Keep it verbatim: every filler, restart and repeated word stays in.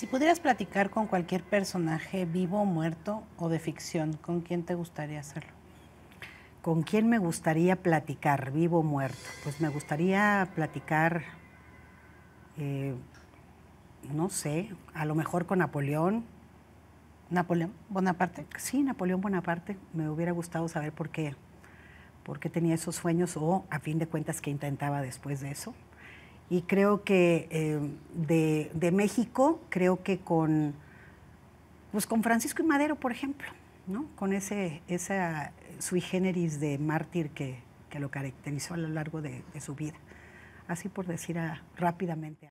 Si pudieras platicar con cualquier personaje, vivo o muerto, o de ficción, ¿con quién te gustaría hacerlo? ¿Con quién me gustaría platicar, vivo o muerto? Pues me gustaría platicar, eh, no sé, a lo mejor con Napoleón. ¿Napoleón Bonaparte? Sí, Napoleón Bonaparte. Me hubiera gustado saber por qué, por qué tenía esos sueños o, a fin de cuentas, qué intentaba después de eso. Y creo que eh, de, de México, creo que con, pues con Francisco I. Madero, por ejemplo, ¿no? Con ese, esa sui generis de mártir que, que lo caracterizó a lo largo de, de su vida. Así por decir a, rápidamente.